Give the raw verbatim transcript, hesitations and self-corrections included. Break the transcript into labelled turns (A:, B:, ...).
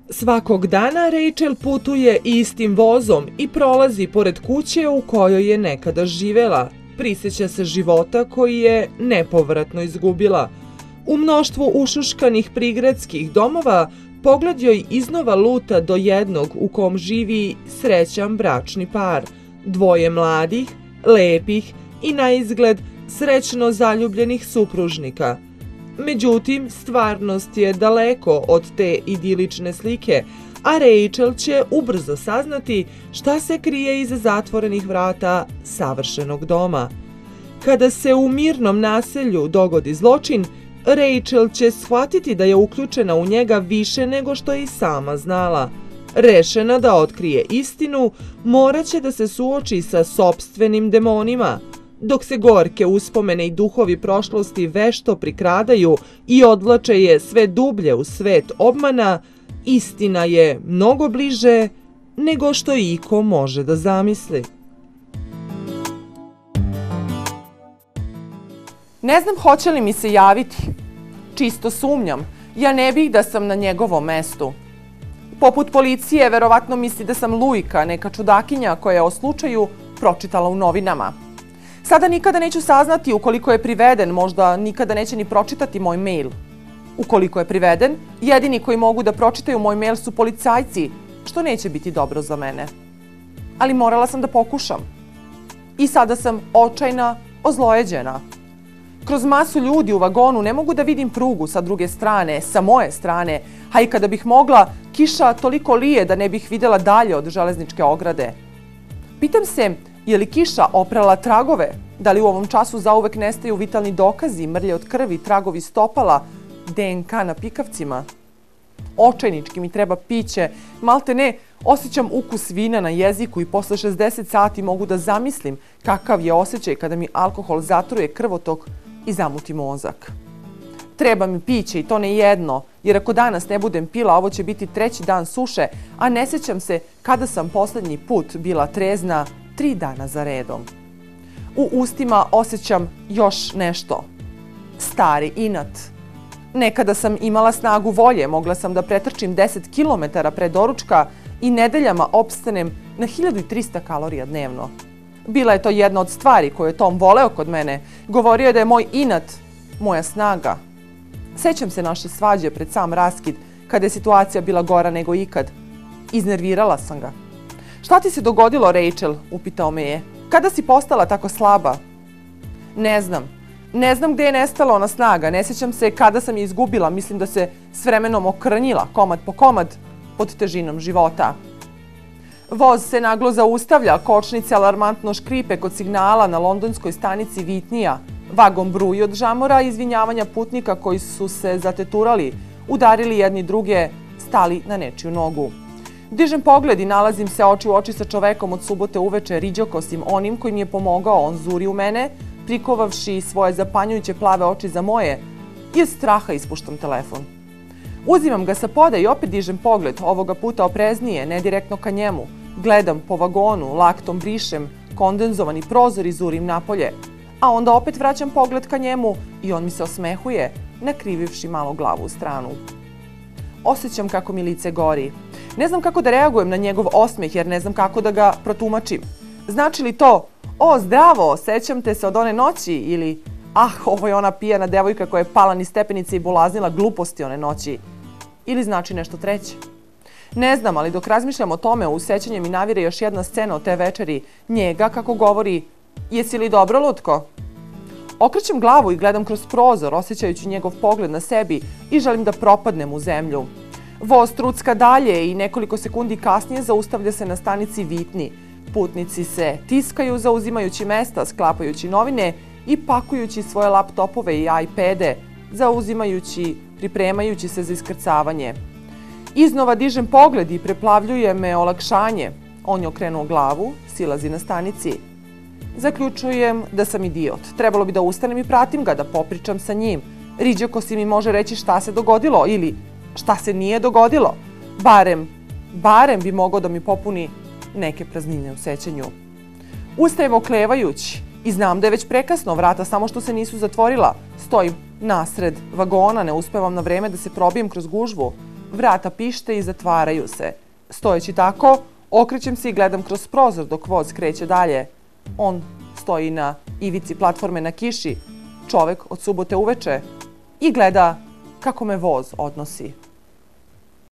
A: Svakog dana Rachel putuje istim vozom i prolazi pored kuće u kojoj je nekada živela. Prisjeća se života koji je nepovratno izgubila. U mnoštvu ušuškanih prigradskih domova pogled joj iznova luta do jednog u kom živi srećan bračni par. Dvoje mladih, lepih i na izgled srećno zaljubljenih supružnika. Međutim, stvarnost je daleko od te idilične slike, a Rachel će ubrzo saznati šta se krije iza zatvorenih vrata savršenog doma. Kada se u mirnom naselju dogodi zločin, Rachel će shvatiti da je uključena u njega više nego što je i sama znala. Rešena da otkrije istinu, morat će da se suoči sa sopstvenim demonima. Dok se gorke uspomene i duhovi prošlosti vešto prikradaju i odvlače je sve dublje u svet obmana, istina je mnogo bliže nego što iko može da zamisli.
B: Ne znam hoće li mi se javiti. Čisto sumnjam. Ja ne bih da sam na njegovom mestu. Poput policije, verovatno misli da sam Lujka, neka čudakinja koja je o slučaju pročitala u novinama. Sada nikada neću saznati ukoliko je priveden, možda nikada neće ni pročitati moj mail. Ukoliko je priveden, jedini koji mogu da pročitaju moj mail su policajci, što neće biti dobro za mene. Ali morala sam da pokušam. I sada sam očajna, ozlojeđena. Kroz masu ljudi u vagonu ne mogu da vidim prugu sa druge strane, sa moje strane, a i kada bih mogla, kiša toliko lije da ne bih videla dalje od železničke ograde. Pitam se, je li kiša oprala tragove? Da li u ovom času zauvek nestaju vitalni dokazi, mrlje od krvi, tragovi stopala, D N K na pikavcima? Očajnički mi treba piće, malte ne, osjećam ukus vina na jeziku i posle šezdeset sati mogu da zamislim kakav je osjećaj kada mi alkohol zatruje krvotok i zamuti mozak. Treba mi piće i to ne jedno, jer ako danas ne budem pila, ovo će biti treći dan suše, a ne sjećam se kada sam poslednji put bila trezna tri dana za redom. U ustima osjećam još nešto. Stari inat. Nekada sam imala snagu volje, mogla sam da pretrčim deset kilometara pre doručka i nedeljama opstanem na hiljadu trista kalorija dnevno. Bila je to jedna od stvari koju je Tom voleo kod mene. Govorio je da je moj inat moja snaga. Sećam se naše svađe pred sam raskid, kada je situacija bila gora nego ikad. Iznervirala sam ga. Šta ti se dogodilo, Rachel? Upitao me je. Kada si postala tako slaba? Ne znam. Ne znam gde je nestala ona snaga. Ne sjećam se kada sam je izgubila. Mislim da se s vremenom okrnjila, komad po komad, pod težinom života. Voz se naglo zaustavlja, kočnice alarmantno škripe kod signala na londonskoj stanici Vitnija. Vagon bruji od žamora i izvinjavanja putnika koji su se zateturali, udarili jedni druge, stali na nečiju nogu. Dižem pogled i nalazim se oči u oči sa čovekom od subote uveče, riđokosim onim koji mi je pomogao. On zuri u mene, prikovavši svoje zapanjujuće plave oči za moje, i od straha ispuštam telefon. Uzimam ga sa poda i opet dižem pogled, ovoga puta opreznije, ne direktno ka njemu. Gledam po vagonu, laktom brišem kondenzovani prozor i zurim napolje. A onda opet vraćam pogled ka njemu i on mi se osmehuje, nakrivivši malo glavu u stranu. Osjećam kako mi lice gori. Ne znam kako da reagujem na njegov osmeh jer ne znam kako da ga protumačim. Znači li to, o zdravo, sećam te se od one noći, ili ah, ovo je ona pijana devojka koja je pala niz stepenice i bulaznila gluposti one noći, ili znači nešto treće. Ne znam, ali dok razmišljam o tome, u sećanje mi navire još jedna scena od te večeri, njega kako govori, jesi li dobro, lutko? Okrećem glavu i gledam kroz prozor, osjećajući njegov pogled na sebi i želim da propadnem u zemlju. Voz trucka dalje i nekoliko sekundi kasnije zaustavlja se na stanici Vitni. Putnici se tiskaju zauzimajući mesta, sklapajući novine i pakujući svoje laptopove i iPade, zauzimajući, pripremajući se za iskrcavanje. Iznova dižem pogled i preplavljuje me olakšanje. On je okrenuo glavu, silazi na stanici. Zaključujem da sam idiot. Trebalo bi da ustanem i pratim ga, da popričam sa njim. Riđokosi mi može reći šta se dogodilo ili šta se nije dogodilo. Barem, barem bi mogao da mi popuni neke praznine u sećanju. Ustajem oklevajući i znam da je već prekasno, vrata samo što se nisu zatvorila. Stojim nasred vagona, ne uspevam na vreme da se probijem kroz gužvu. Vrata pište i zatvaraju se. Stojeći tako, okrećem se i gledam kroz prozor dok voz kreće dalje. On stoji na ivici platforme na kiši, čovek od subote uveče, i gleda kako me voz odnosi.